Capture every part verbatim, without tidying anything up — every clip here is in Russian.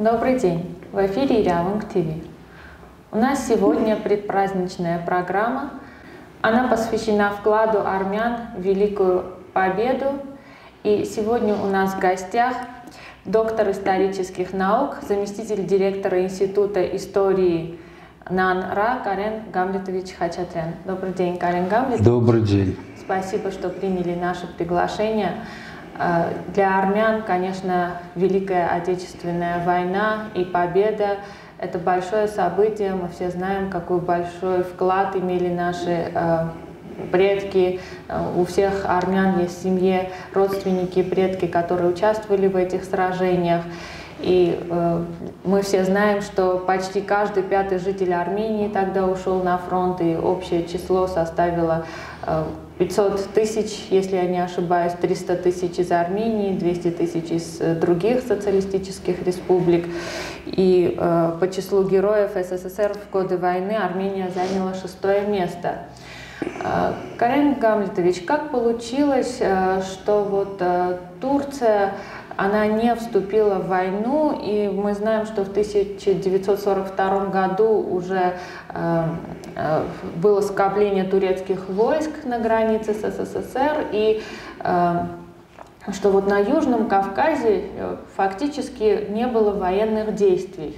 Добрый день! В эфире Иряванг ТВ. У нас сегодня предпраздничная программа. Она посвящена вкладу армян в Великую Победу. И сегодня у нас в гостях доктор исторических наук, заместитель директора Института истории НАН-РА Карен Гамлетович Хачатрян. Добрый день, Карен Гамлетович. Добрый день. Спасибо, что приняли наше приглашение. Для армян, конечно, Великая Отечественная война и победа – это большое событие. Мы все знаем, какой большой вклад имели наши предки. У всех армян есть в семье родственники, предки, которые участвовали в этих сражениях. И э, мы все знаем, что почти каждый пятый житель Армении тогда ушел на фронт, и общее число составило э, пятьсот тысяч, если я не ошибаюсь, триста тысяч из Армении, двести тысяч из других социалистических республик. И э, по числу героев СССР в годы войны Армения заняла шестое место. Э, Карен Гамлетович, как получилось, э, что вот э, Турция она не вступила в войну, и мы знаем, что в тысяча девятьсот сорок втором году уже э, э, было скопление турецких войск на границе с СССР, и э, что вот на Южном Кавказе фактически не было военных действий.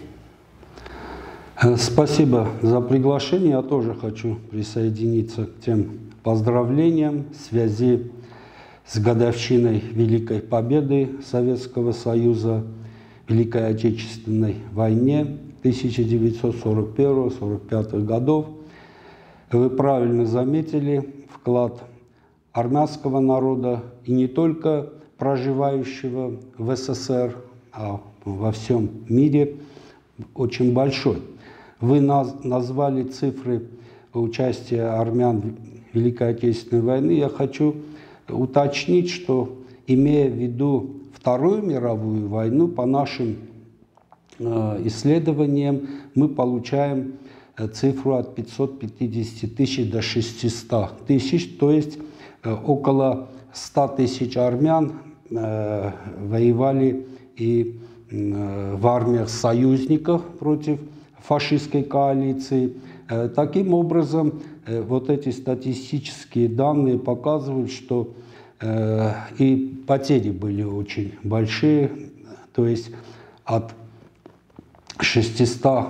Спасибо за приглашение. Я тоже хочу присоединиться к тем поздравлениям в связи с годовщиной Великой Победы Советского Союза в Великой Отечественной войне тысяча девятьсот сорок первого — сорок пятого годов. Вы правильно заметили вклад армянского народа, и не только проживающего в СССР, а во всем мире, очень большой. Вы назвали цифры участия армян в Великой Отечественной войне. Я хочу уточнить, что, имея в виду Вторую мировую войну, по нашим э, исследованиям мы получаем э, цифру от пятисот пятидесяти тысяч до шестисот тысяч, то есть э, около ста тысяч армян э, воевали и э, в армиях союзников против фашистской коалиции. Э, таким образом, вот эти статистические данные показывают, что э, и потери были очень большие, то есть от шестисот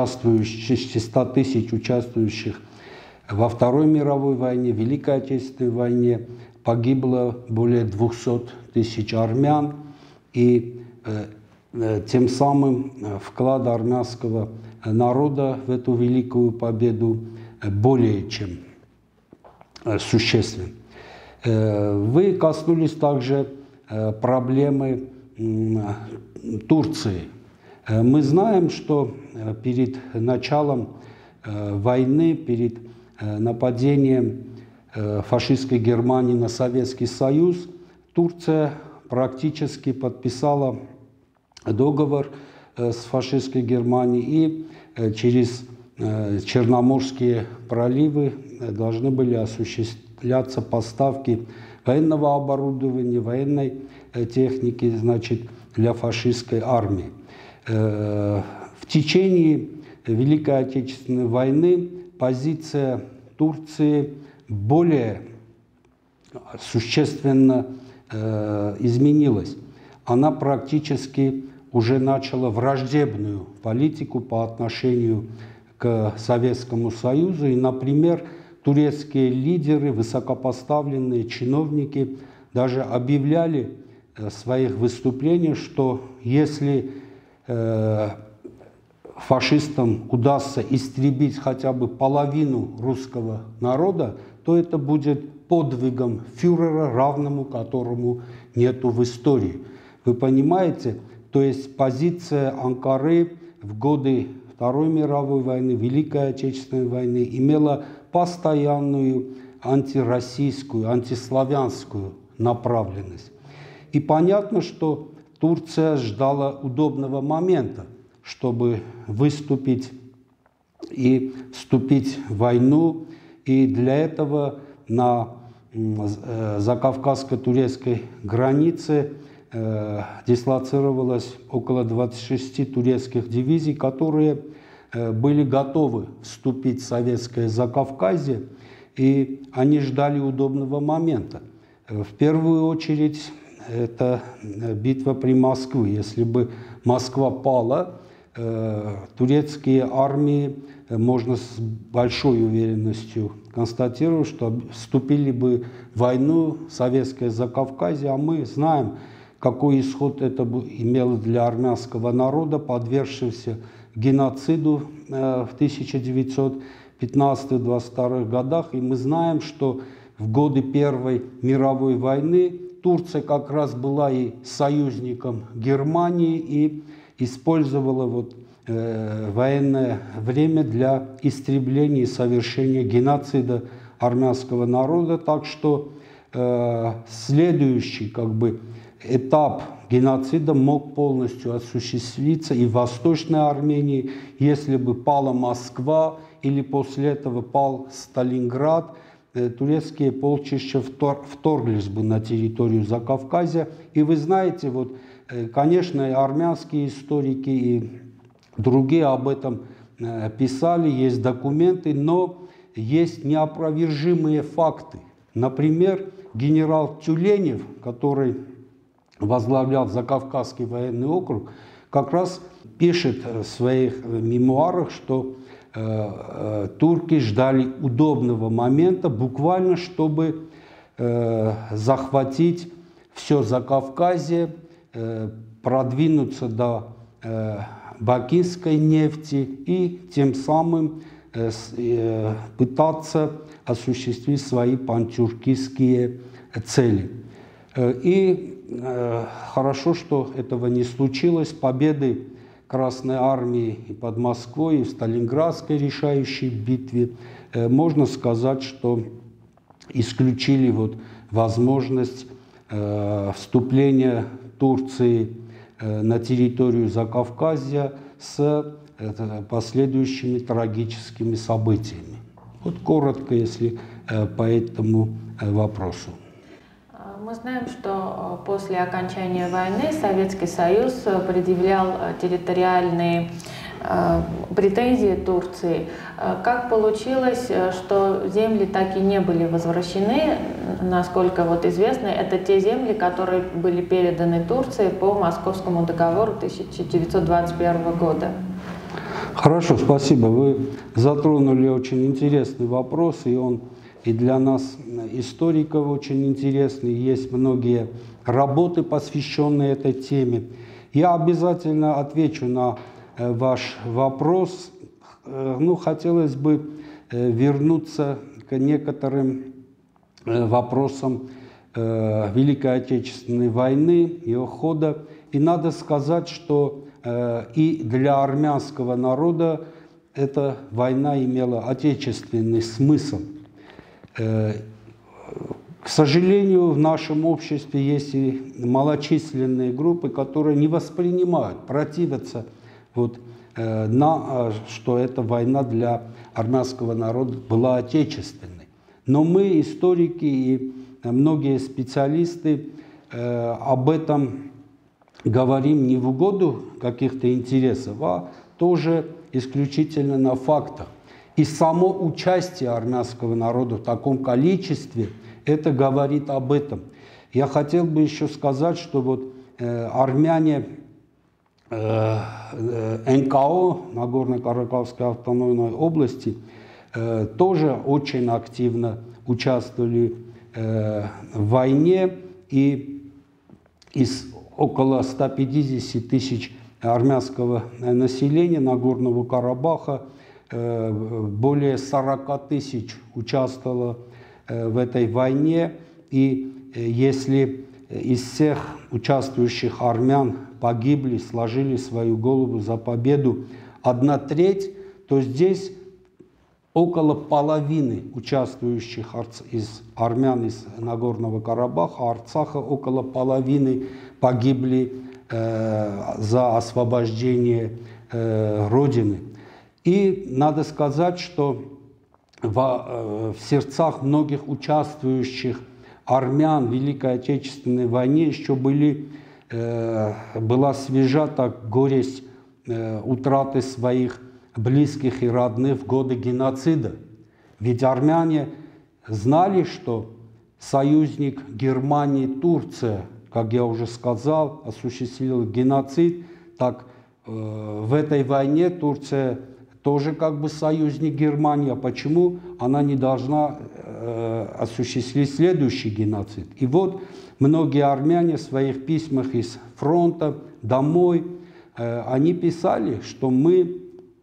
тысяч участвующих во Второй мировой войне, Великой Отечественной войне погибло более двухсот тысяч армян, и э, тем самым вклад армянского народа в эту великую победу более чем существен. Вы коснулись также проблемы Турции. Мы знаем, что перед началом войны, перед нападением фашистской Германии на Советский Союз, Турция практически подписала договор с фашистской Германией, и через Черноморские проливы должны были осуществляться поставки военного оборудования, военной техники, значит, для фашистской армии. В течение Великой Отечественной войны позиция Турции более существенно изменилась. Она практически уже начала враждебную политику по отношению к Советскому Союзу. И, например, турецкие лидеры, высокопоставленные чиновники даже объявляли в своих выступлениях, что если э, фашистам удастся истребить хотя бы половину русского народа, то это будет подвигом фюрера, равному которому нету в истории. Вы понимаете, то есть позиция Анкары в годы Второй мировой войны, Великой Отечественной войны имела постоянную антироссийскую, антиславянскую направленность. И понятно, что Турция ждала удобного момента, чтобы выступить и вступить в войну. И для этого на закавказско-турецкой границе э, дислоцировалось около двадцати шести турецких дивизий, которые э, были готовы вступить в Советское Закавказье, и они ждали удобного момента. В первую очередь, это битва при Москве. Если бы Москва пала, э, турецкие армии, э, можно с большой уверенностью констатировать, что вступили бы в войну Советское Закавказье, а мы знаем, какой исход это имело для армянского народа, подвергшегося геноциду э, в тысяча девятьсот пятнадцатом — двадцать втором годах. И мы знаем, что в годы Первой мировой войны Турция как раз была и союзником Германии и использовала вот, э, военное время для истребления и совершения геноцида армянского народа. Так что э, следующий как бы, этап геноцида мог полностью осуществиться и в Восточной Армении, если бы пала Москва или после этого пал Сталинград, турецкие полчища вторглись бы на территорию Закавказья. И вы знаете, вот, конечно, и армянские историки и другие об этом писали, есть документы, но есть неопровержимые факты. Например, генерал Тюленев, который возглавлял Закавказский военный округ, как раз пишет в своих мемуарах, что э, э, турки ждали удобного момента, буквально, чтобы э, захватить все Закавказье, э, продвинуться до э, бакинской нефти и тем самым э, э, пытаться осуществить свои пантюркистские цели. И э, хорошо, что этого не случилось. Победы Красной Армии и под Москвой, и в Сталинградской решающей битве, э, можно сказать, что исключили вот возможность э, вступления Турции э, на территорию Закавказья с э, последующими трагическими событиями. Вот коротко, если э, по этому э, вопросу. Мы знаем, что после окончания войны Советский Союз предъявлял территориальные претензии Турции. Как получилось, что земли так и не были возвращены? Насколько вот известно, это те земли, которые были переданы Турции по Московскому договору тысяча девятьсот двадцать первого года. Хорошо, спасибо. Вы затронули очень интересный вопрос, и он и для нас, историков, очень интересный. Есть многие работы, посвященные этой теме. Я обязательно отвечу на ваш вопрос. Ну, хотелось бы вернуться к некоторым вопросам Великой Отечественной войны, ее хода. И надо сказать, что и для армянского народа эта война имела отечественный смысл. К сожалению, в нашем обществе есть и малочисленные группы, которые не воспринимают, противятся, вот, э, на, что эта война для армянского народа была отечественной. Но мы, историки и многие специалисты, э, об этом говорим не в угоду каких-то интересов, а тоже исключительно на фактах. И само участие армянского народа в таком количестве, это говорит об этом. Я хотел бы еще сказать, что вот э, армяне э, эн ка о, Нагорно-Карабахской автономной области, э, тоже очень активно участвовали э, в войне, и из около ста пятидесяти тысяч армянского населения Нагорного Карабаха более сорока тысяч участвовало в этой войне, и если из всех участвующих армян погибли, сложили свою голову за победу одна треть, то здесь около половины участвующих из армян из Нагорного Карабаха, Арцаха, около половины погибли э, за освобождение э, Родины. И надо сказать, что в, в сердцах многих участвующих армян в Великой Отечественной войне еще были была свежа так горесть утраты своих близких и родных в годы геноцида. Ведь армяне знали, что союзник Германии Турция, как я уже сказал, осуществила геноцид, так э, в этой войне Турция тоже как бы союзник Германии. А почему она не должна э, осуществить следующий геноцид? И вот многие армяне в своих письмах из фронта домой, э, они писали, что мы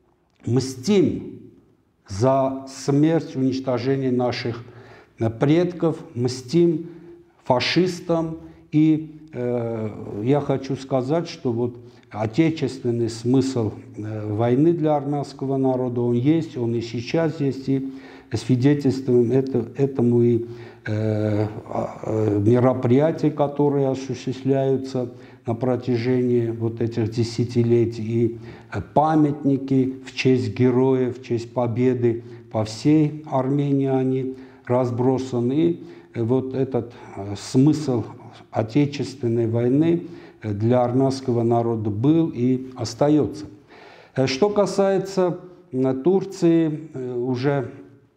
мстим за смерть, уничтожение наших предков, мстим фашистам. И э, я хочу сказать, что вот отечественный смысл э, войны для армянского народа, он есть, он и сейчас есть, и свидетельствуем это, этому и э, э, мероприятия, которые осуществляются на протяжении вот этих десятилетий, и памятники в честь героев, в честь победы по всей Армении они разбросаны. И вот этот смысл Отечественной войны для армянского народа был и остается. Что касается Турции, уже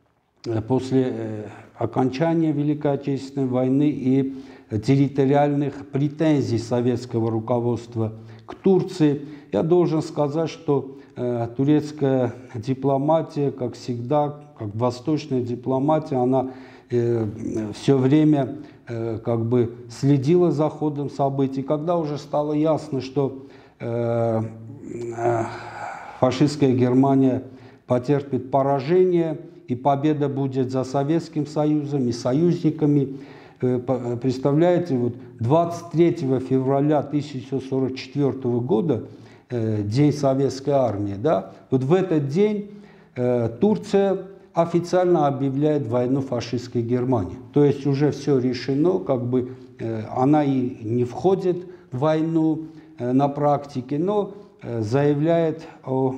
после окончания Великой Отечественной войны и территориальных претензий советского руководства к Турции, я должен сказать, что э, турецкая дипломатия, как всегда, как восточная дипломатия, она э, все время э, как бы следила за ходом событий. Когда уже стало ясно, что э, э, фашистская Германия потерпит поражение, и победа будет за Советским Союзом и союзниками, представляете, вот двадцать третьего февраля тысяча девятьсот сорок четвёртого года, День Советской Армии, да, вот в этот день Турция официально объявляет войну фашистской Германии. То есть уже все решено, как бы она и не входит в войну на практике, но заявляет о,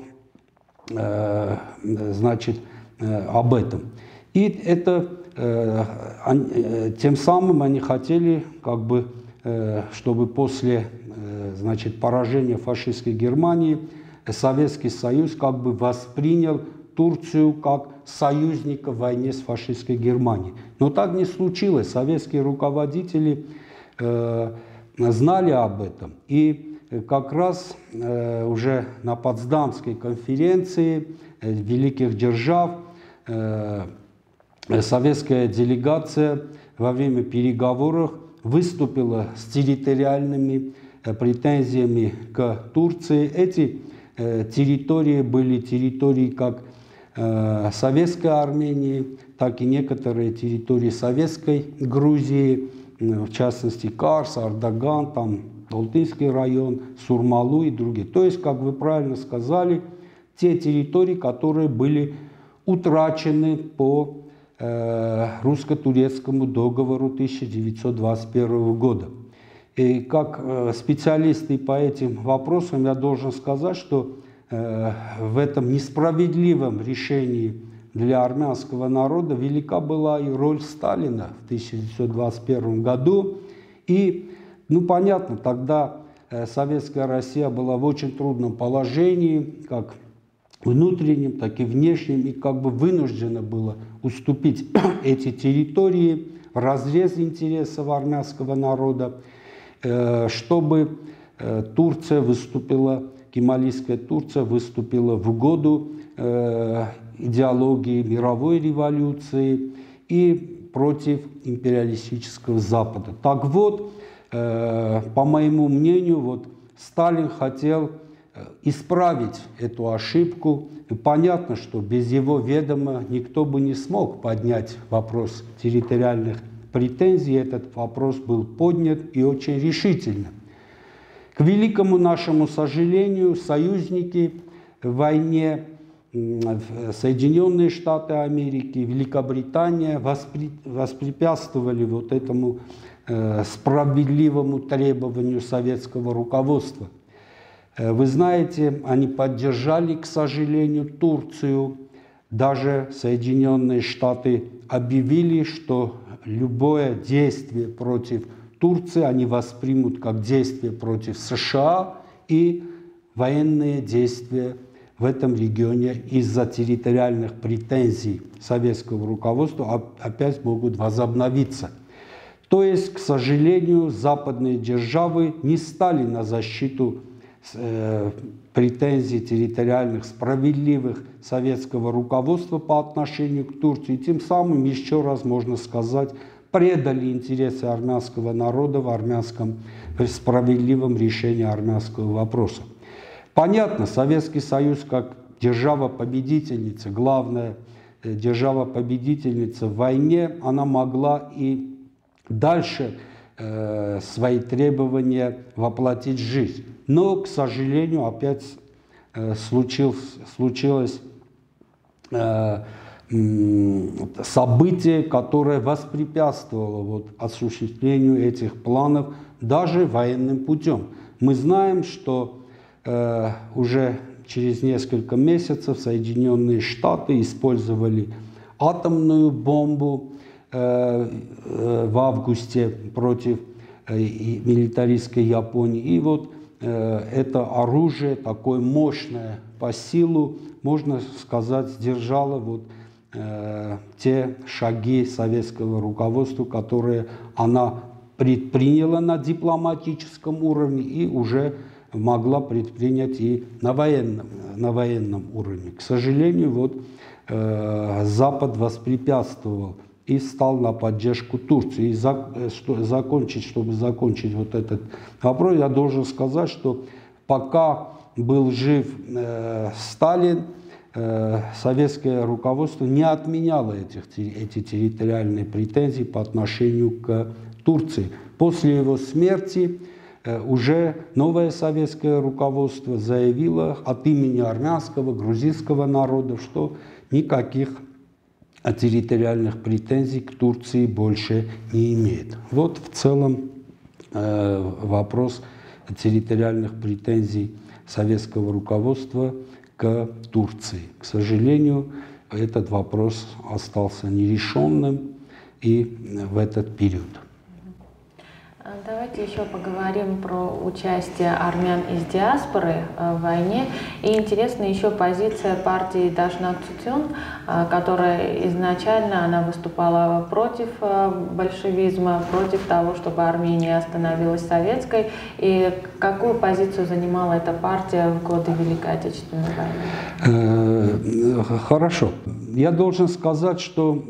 значит, об этом. И это тем самым они хотели, как бы, чтобы после, значит, поражения фашистской Германии Советский Союз как бы воспринял Турцию как союзника в войне с фашистской Германией. Но так не случилось. Советские руководители э, знали об этом. И как раз э, уже на Потсдамской конференции э, великих держав э, советская делегация во время переговоров выступила с территориальными претензиями к Турции. Эти э, территории были территории как э, Советской Армении, так и некоторые территории Советской Грузии, в частности Карс, Ардаган, там Долтынский район, Сурмалу и другие. То есть, как вы правильно сказали, те территории, которые были утрачены по русско-турецкому договору тысяча девятьсот двадцать первого года. И как специалисты по этим вопросам я должен сказать, что в этом несправедливом решении для армянского народа велика была и роль Сталина в тысяча девятьсот двадцать первом году. И, ну понятно, тогда Советская Россия была в очень трудном положении, как внутреннем, так и внешнем, и как бы вынуждено было уступить эти территории в разрез интересов армянского народа, чтобы Турция выступила, кемалийская Турция выступила в угоду идеологии мировой революции и против империалистического Запада. Так вот, по моему мнению, вот Сталин хотел исправить эту ошибку. И понятно, что без его ведома никто бы не смог поднять вопрос территориальных претензий. Этот вопрос был поднят и очень решительно. К великому нашему сожалению, союзники в войне, Соединенные Штаты Америки, Великобритания воспри... воспрепятствовали вот этому э, справедливому требованию советского руководства. Вы знаете, они поддержали, к сожалению, Турцию. Даже Соединенные Штаты объявили, что любое действие против Турции они воспримут как действия против США и военные действия в этом регионе из-за территориальных претензий советского руководства опять могут возобновиться. То есть, к сожалению, западные державы не стали на защиту э, претензий территориальных, справедливых советского руководства по отношению к Турции. Тем самым, еще раз можно сказать, предали интересы армянского народа в армянском в справедливом решении армянского вопроса. Понятно, Советский Союз как держава-победительница, главная держава-победительница в войне, она могла и дальше э, свои требования воплотить в жизнь. Но, к сожалению, опять э, случилось, случилось э, э, событие, которое воспрепятствовало вот, осуществлению этих планов даже военным путем. Мы знаем, что э, уже через несколько месяцев Соединенные Штаты использовали атомную бомбу в августе против милитаристской Японии. И вот это оружие, такое мощное по силу, можно сказать, сдержало вот те шаги советского руководства, которые она предприняла на дипломатическом уровне и уже могла предпринять и на военном, на военном уровне. К сожалению, вот Запад воспрепятствовал и стал на поддержку Турции. И за, что, закончить, чтобы закончить вот этот вопрос, я должен сказать, что пока был жив э, Сталин, э, советское руководство не отменяло этих, эти территориальные претензии по отношению к Турции. После его смерти э, уже новое советское руководство заявило от имени армянского, грузинского народов, что никаких а территориальных претензий к Турции больше не имеет. Вот в целом э, вопрос территориальных претензий советского руководства к Турции. К сожалению, этот вопрос остался нерешенным и в этот период. Давайте еще поговорим про участие армян из диаспоры в войне. И интересна еще позиция партии Дашнак Цутюн, которая изначально она выступала против большевизма, против того, чтобы Армения становилась советской. И какую позицию занимала эта партия в годы Великой Отечественной войны? Хорошо. Я должен сказать, что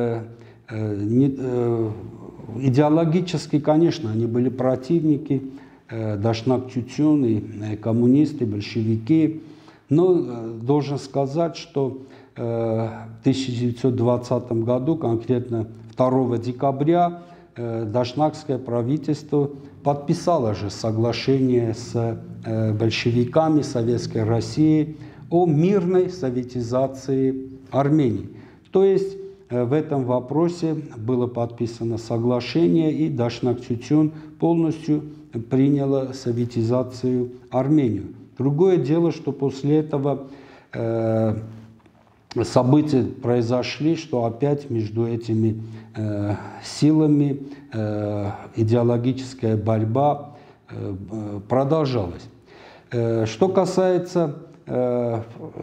не идеологически, конечно, они были противники, э, Дашнак Цутюн, и э, коммунисты, большевики. Но э, должен сказать, что э, в тысяча девятьсот двадцатом году, конкретно второго декабря, э, дашнакское правительство подписало же соглашение с э, большевиками Советской России о мирной советизации Армении. То есть в этом вопросе было подписано соглашение, и Дашнак Цутюн полностью приняла советизацию Армению. Другое дело, что после этого э, события произошли, что опять между этими э, силами э, идеологическая борьба э, продолжалась. Э, что касается э,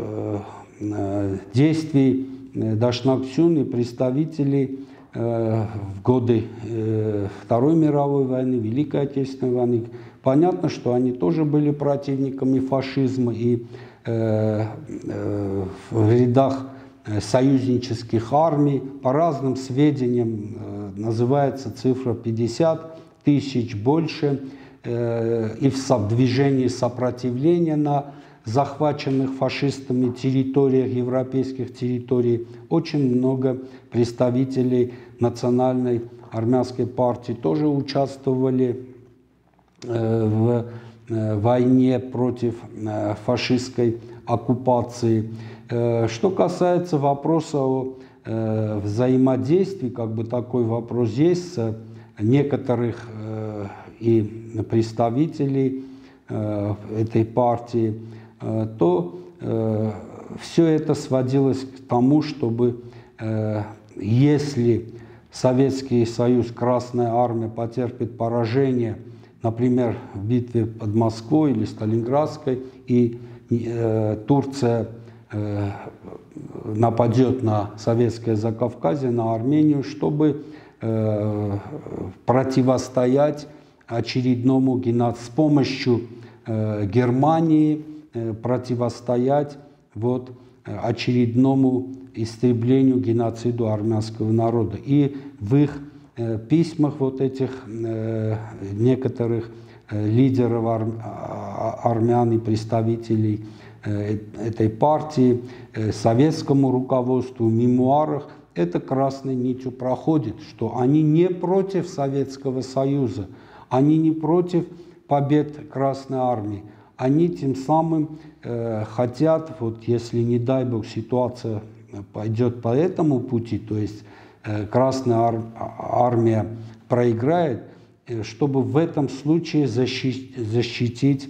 э, действий Дашнак Цутюн и представителей э, в годы э, Второй мировой войны, Великой Отечественной войны, понятно, что они тоже были противниками фашизма, и э, э, в рядах союзнических армий, по разным сведениям, э, называется цифра пятьдесят тысяч больше, э, и в движении сопротивления на захваченных фашистами территориях, европейских территорий, очень много представителей национальной армянской партии тоже участвовали э, в э, войне против э, фашистской оккупации. Э, что касается вопроса о э, взаимодействии, как бы такой вопрос есть, с некоторых э, и представителей э, этой партии, то э, все это сводилось к тому, чтобы э, если Советский Союз, Красная Армия потерпит поражение, например, в битве под Москвой или Сталинградской, и э, Турция э, нападет на Советское Закавказье, на Армению, чтобы э, противостоять очередному геноциду, с помощью э, Германии э, противостоять вот, очередному истреблению, геноциду армянского народа. И в их э, письмах вот этих э, некоторых э, лидеров ар, армян и представителей э, этой партии, э, советскому руководству, в мемуарах это красной нитью проходит, что они не против Советского Союза, они не против побед Красной Армии. Они тем самым э, хотят, вот если, не дай бог, ситуация пойдет по этому пути, то есть э, Красная ар Армия проиграет, э, чтобы в этом случае защитить, защитить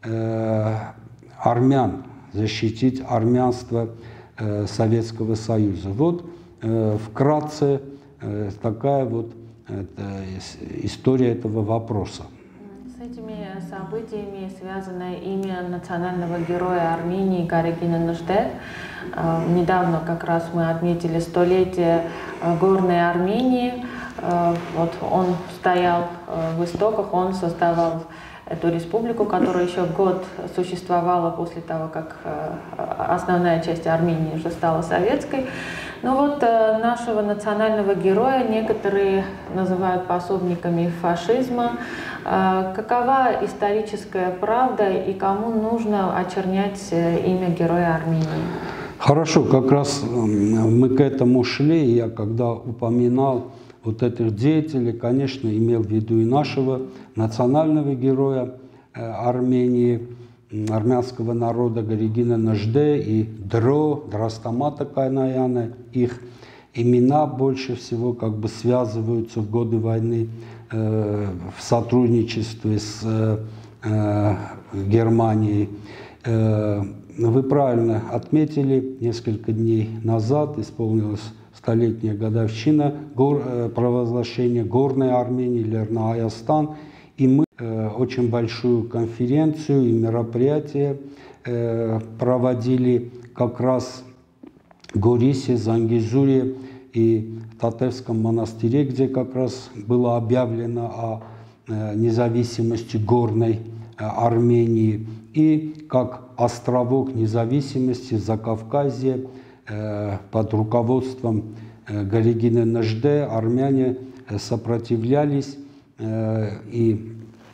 э, армян, защитить армянство э, Советского Союза. Вот э, вкратце э, такая вот э, история этого вопроса. С этими событиями связано имя национального героя Армении Гарегина Ножде. Недавно как раз мы отметили столетие горной Армении. Вот он стоял в истоках, он создавал эту республику, которая еще год существовала после того, как основная часть Армении уже стала советской. Но вот нашего национального героя некоторые называют пособниками фашизма. Какова историческая правда и кому нужно очернять имя героя Армении? Хорошо, как раз мы к этому шли, и я когда упоминал вот этих деятелей, конечно, имел в виду и нашего национального героя Армении, армянского народа Гарегина Ножде и Дро, Драстамата Кайнаяна. Их имена больше всего как бы связываются в годы войны э, в сотрудничестве с э, Германией. Э, вы правильно отметили, несколько дней назад исполнилась столетняя годовщина гор, э, провозглашения Горной Армении, Лерна-Аястан, и мы э, очень большую конференцию и мероприятие э, проводили как раз в Горисе, Зангизуре и Татевском монастыре, где как раз было объявлено о э, независимости Горной э, Армении, и как островок независимости Закавказья э, под руководством э, Гарегина Ножде армяне э, сопротивлялись э, и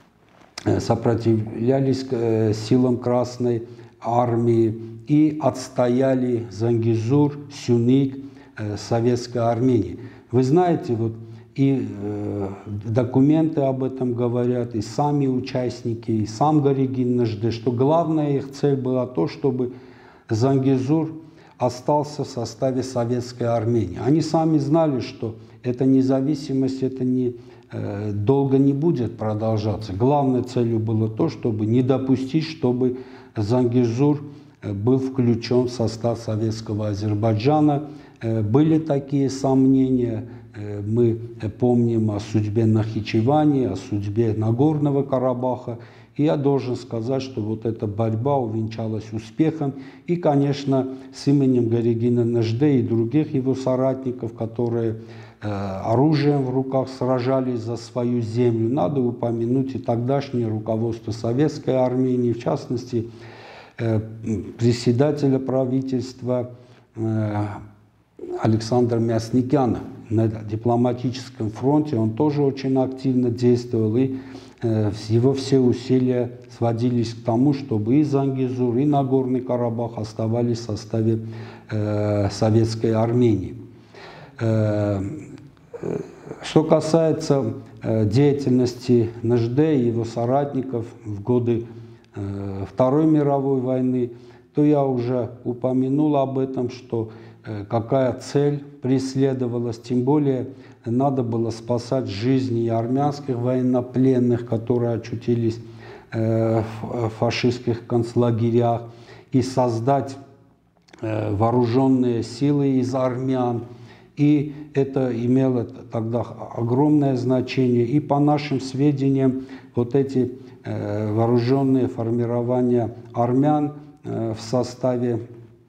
э, сопротивлялись э, силам Красной Армии и отстояли Зангизур, Сюник э, советской Армении. Вы знаете, вот и э, документы об этом говорят, и сами участники, и сам Гарегин Ножде, что главная их цель была то, чтобы Зангизур остался в составе советской Армении. Они сами знали, что эта независимость это не, э, долго не будет продолжаться. Главной целью было то, чтобы не допустить, чтобы Зангизур был включен в состав советского Азербайджана. Э, были такие сомнения. Мы помним о судьбе Нахичевани, о судьбе Нагорного Карабаха. И я должен сказать, что вот эта борьба увенчалась успехом. И, конечно, с именем Гарегина Ножде и других его соратников, которые э, оружием в руках сражались за свою землю, надо упомянуть и тогдашнее руководство Советской Армении, в частности, э, председателя правительства э, Александра Мясникяна. На дипломатическом фронте он тоже очень активно действовал, и э, его все усилия сводились к тому, чтобы и Зангизур, и Нагорный Карабах оставались в составе э, советской Армении. Э, что касается э, деятельности Ножде и его соратников в годы э, Второй мировой войны, то я уже упомянул об этом, что какая цель преследовалась, тем более надо было спасать жизни и армянских военнопленных, которые очутились в фашистских концлагерях, и создать вооруженные силы из армян. И это имело тогда огромное значение. И по нашим сведениям, вот эти э, вооруженные формирования армян э, в составе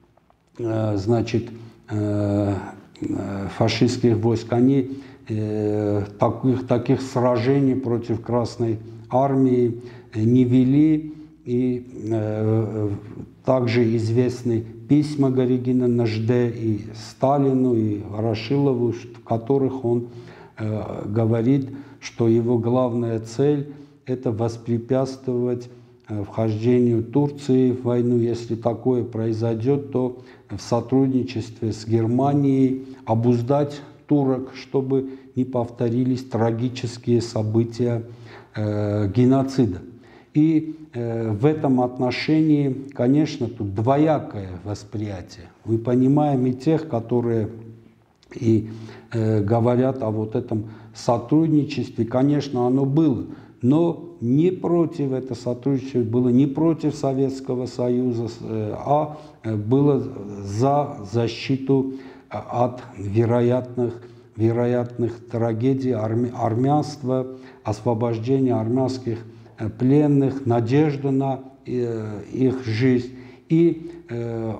э, значит, э, фашистских войск, они э, таких, таких сражений против Красной Армии не вели. И э, также известны письма Горегина Нажде и Сталину, и Ворошилову, в которых он э, говорит, что его главная цель – это воспрепятствовать э, вхождению Турции в войну. Если такое произойдет, то в сотрудничестве с Германией обуздать турок, чтобы не повторились трагические события э, геноцида. И э, в этом отношении, конечно, тут двоякое восприятие. Мы понимаем и тех, которые и э, говорят о вот этом сотрудничестве. Конечно, оно было, но не против, это сотрудничество было не против Советского Союза, э, а было за защиту от вероятных, вероятных трагедий арми, армянства, освобождения армянских пленных, надежда на э, их жизнь. И э,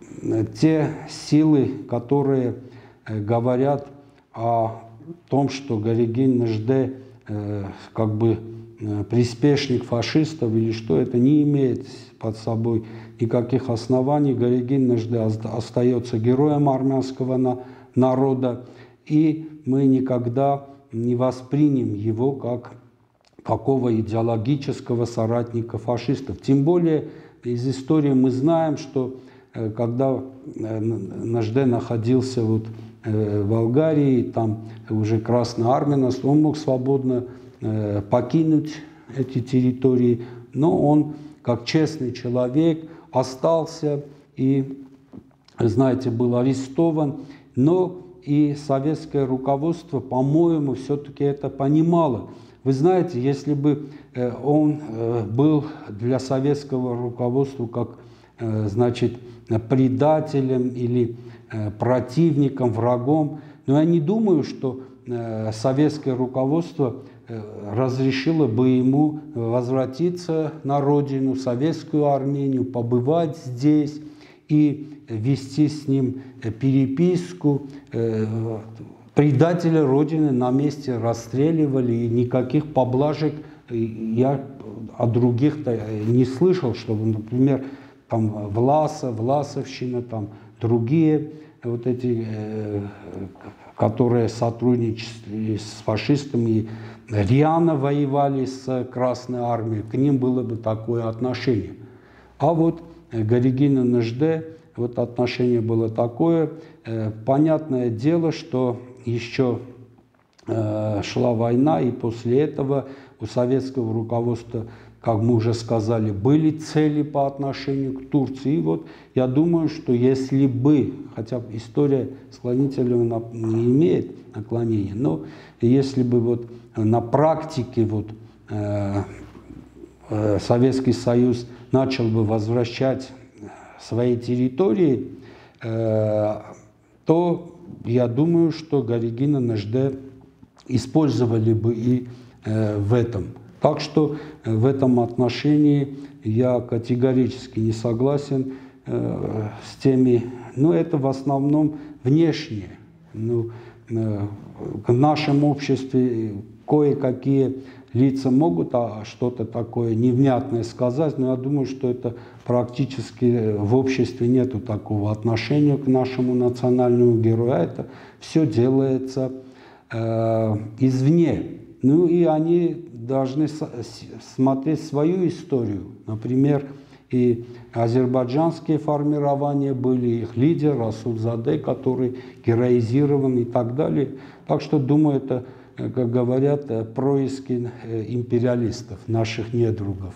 те силы, которые э, говорят о том, что Горегин Нажде э, как бы э, приспешник фашистов или что, это не имеет под собой никаких оснований. Горегин Нажде остается героем армянского на, народа, и мы никогда не воспримем его как какого идеологического соратника фашистов. Тем более из истории мы знаем, что э, когда э, Нажде находился вот, э, в Болгарии, там уже Красная Армия, он мог свободно э, покинуть эти территории, но он, как честный человек, остался и, знаете, был арестован, но и советское руководство, по-моему, все-таки это понимало. Вы знаете, если бы он был для советского руководства как, значит, предателем или противником, врагом, но я не думаю, что советское руководство разрешило бы ему возвратиться на родину, в советскую Армению, побывать здесь и вести с ним переписку. Предателя Родины на месте расстреливали, и никаких поблажек я от других-то не слышал, чтобы, например, там Власа, Власовщина, там другие вот эти, которые сотрудничали с фашистами, рьяно воевали с Красной Армией, к ним было бы такое отношение. А вот Горегина Нажде, вот отношение было такое. Понятное дело, что еще э, шла война, и после этого у советского руководства, как мы уже сказали, были цели по отношению к Турции. И вот я думаю, что если бы, хотя история склонительного не имеет наклонения, но если бы вот на практике вот, э, э, Советский Союз начал бы возвращать свои территории, э, то я думаю, что Горегина Нажде использовали бы и э, в этом. Так что э, в этом отношении я категорически не согласен э, с теми, но это в основном внешнее. Ну, э, в нашем обществе кое-какие лица могут а, что-то такое невнятное сказать, но я думаю, что это практически в обществе нету такого отношения к нашему национальному герою. Это все делается э, извне. Ну и они должны смотреть свою историю. Например, и азербайджанские формирования были, их лидер Расулзаде, который героизирован и так далее. Так что, думаю, это, как говорят, происки империалистов, наших недругов.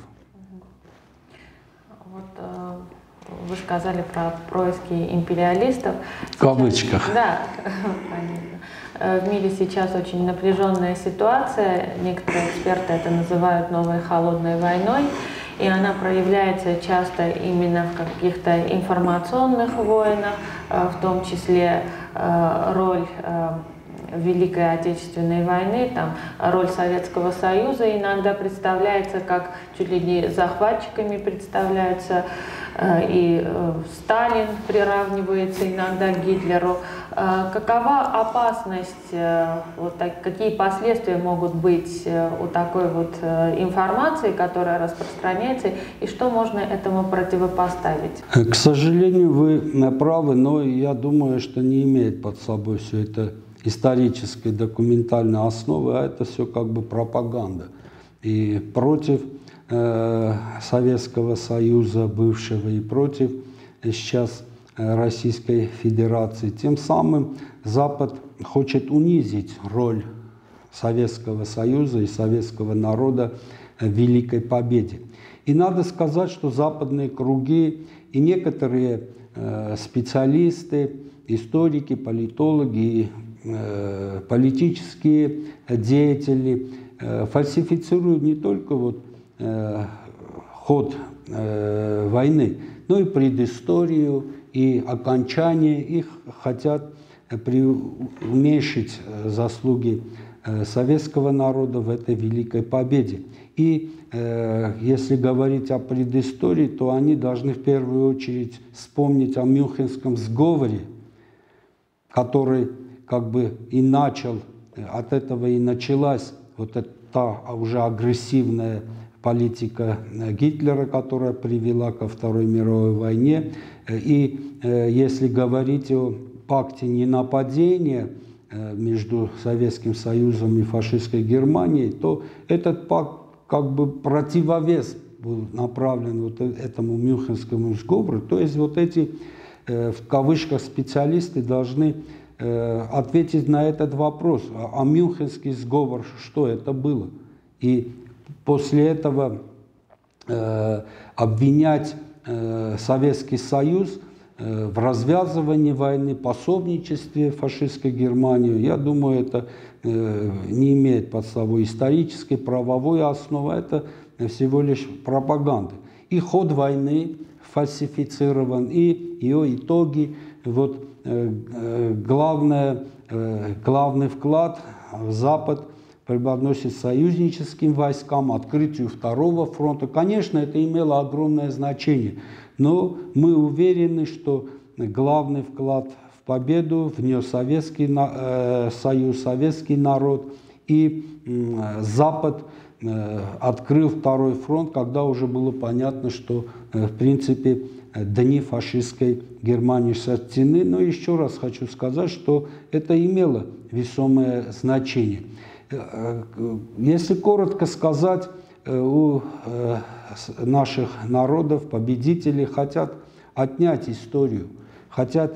Вот вы сказали про происки империалистов. В кавычках. Да, понятно. В мире сейчас очень напряженная ситуация. Некоторые эксперты это называют новой холодной войной. и она проявляется часто именно в каких-то информационных войнах, в том числе роль Великой Отечественной войны, там роль Советского Союза иногда представляется как чуть ли не захватчиками представляются, и Сталин приравнивается иногда к Гитлеру. Какова опасность, вот так, какие последствия могут быть у такой вот информации, которая распространяется, и что можно этому противопоставить? К сожалению, вы правы, но я думаю, что не имеет под собой все это исторической документальной основы, а это все как бы пропаганда. И против э, Советского Союза бывшего, и против сейчас Российской Федерации. Тем самым Запад хочет унизить роль Советского Союза и советского народа в Великой Победе. И надо сказать, что западные круги и некоторые э, специалисты, историки, политологи и политические деятели фальсифицируют не только вот, э, ход э, войны, но и предысторию, и окончание. Их хотят уменьшить заслуги советского народа в этой великой победе. И э, если говорить о предыстории, то они должны в первую очередь вспомнить о Мюнхенском сговоре, который как бы и начал, от этого и началась вот эта уже агрессивная политика Гитлера, которая привела ко Второй мировой войне. И э, если говорить о пакте ненападения э, между Советским Союзом и фашистской Германией, то этот пакт как бы противовес был направлен вот этому Мюнхенскому сговору. То есть вот эти, э, в кавычках, специалисты должны ответить на этот вопрос. А Мюнхенский сговор, что это было? И после этого э, обвинять э, Советский Союз э, в развязывании войны, пособничестве фашистской Германии, я думаю, это э, не имеет под собой исторической, правовой основы, это всего лишь пропаганда. И ход войны фальсифицирован, и ее итоги. Вот, Главное, главный вклад в Запад преподносит союзническим войскам, открытию Второго фронта. Конечно, это имело огромное значение, но мы уверены, что главный вклад в победу внес Советский Союз, советский народ, и Запад открыл Второй фронт, когда уже было понятно, что в принципе дни фашистской Германии сочтены. Но еще раз хочу сказать, что это имело весомое значение. Если коротко сказать, у наших народов победители хотят отнять историю, хотят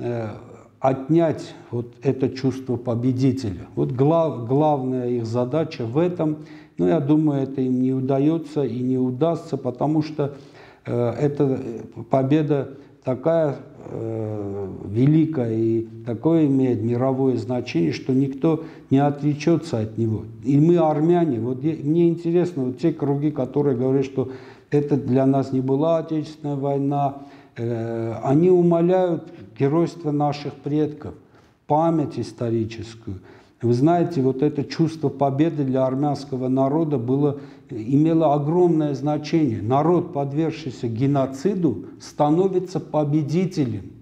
отнять вот это чувство победителя. Вот глав, главная их задача в этом, но я думаю, это им не удается и не удастся, потому что эта победа такая э, великая и такое имеет мировое значение, что никто не отречется от него. И мы, армяне, вот я, мне интересно, вот те круги, которые говорят, что это для нас не была Отечественная война, э, они умаляют геройство наших предков, память историческую. Вы знаете, вот это чувство победы для армянского народа было, имело огромное значение. Народ, подвергшийся геноциду, становится победителем.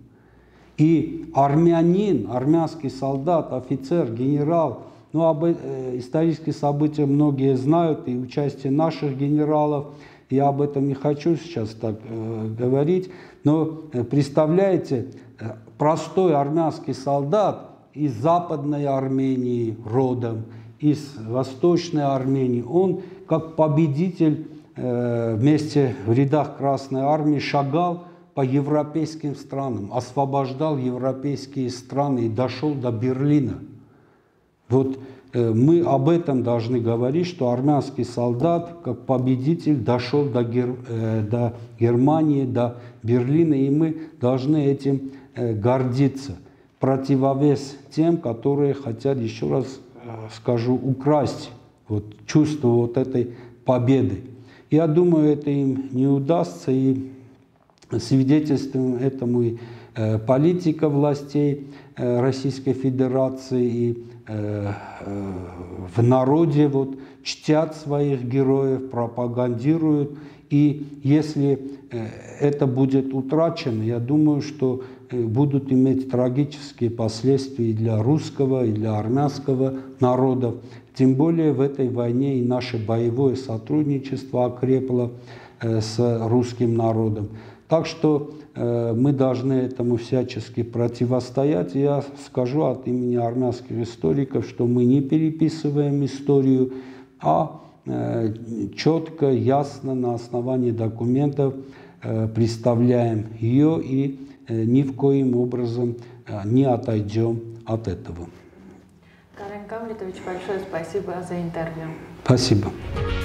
И армянин, армянский солдат, офицер, генерал, ну, об э, исторических событиях многие знают, и участие наших генералов, я об этом не хочу сейчас так э, говорить, но э, представляете, э, простой армянский солдат, из Западной Армении родом, из Восточной Армении, он как победитель э, вместе в рядах Красной Армии шагал по европейским странам, освобождал европейские страны и дошел до Берлина. Вот э, мы об этом должны говорить, что армянский солдат как победитель дошел до, Гер, э, до Германии, до Берлина, и мы должны этим э, гордиться. Противовес тем, которые хотят, еще раз скажу, украсть вот, чувство вот этой победы. Я думаю, это им не удастся, и свидетельством этому и э, политика властей э, Российской Федерации, и э, э, в народе вот, чтят своих героев, пропагандируют. И если э, это будет утрачено, я думаю, что э, будут иметь трагические последствия и для русского, и для армянского народов. Тем более в этой войне и наше боевое сотрудничество окрепло э, с русским народом. Так что э, мы должны этому всячески противостоять. Я скажу от имени армянских историков, что мы не переписываем историю, а э, четко, ясно на основании документов э, представляем ее и э, ни в коем образом э, не отойдем от этого. Карен Камлетович, большое спасибо за интервью. Спасибо.